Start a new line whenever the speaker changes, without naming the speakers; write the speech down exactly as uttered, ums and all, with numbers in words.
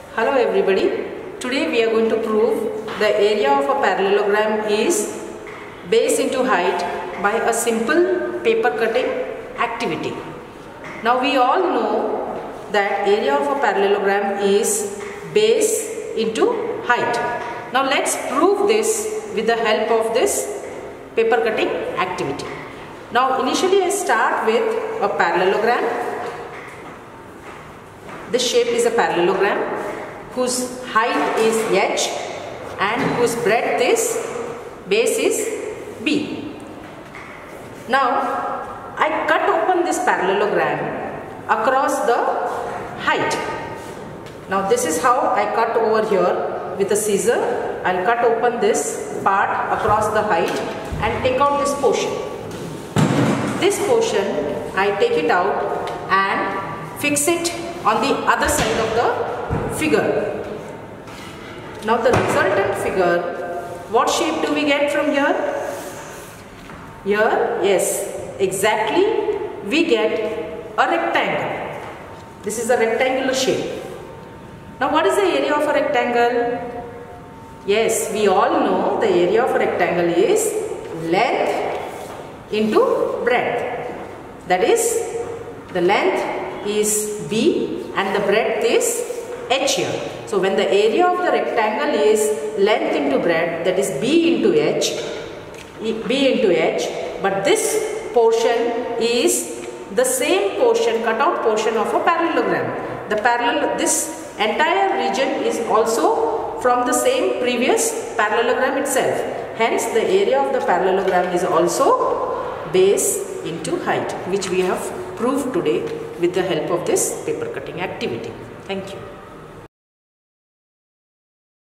Hello everybody. Today we are going to prove the area of a parallelogram is base into height by a simple paper cutting activity. Now we all know that area of a parallelogram is base into height. Now let's prove this with the help of this paper cutting activity. Now initially I start with a parallelogram. This shape is a parallelogram whose height is h and whose breadth is base is b. Now I cut open this parallelogram across the height. Now this is how I cut over here with a scissor. I'll cut open this part across the height and take out this portion. This portion I take it out and fix it on the other side of the figure. Now the resultant figure, what shape do we get from here? Here, yes, exactly, we get a rectangle. This is a rectangular shape. Now what is the area of a rectangle? Yes, we all know the area of a rectangle is length into breadth. That is, the length is b and the breadth is h here. So when the area of the rectangle is length into breadth, that is b into h, b into h, but this portion is the same portion, cut out portion of a parallelogram. The parallel, this entire region is also from the same previous parallelogram itself. Hence the area of the parallelogram is also base into height, which we have proved today with the help of this paper cutting activity. Thank you.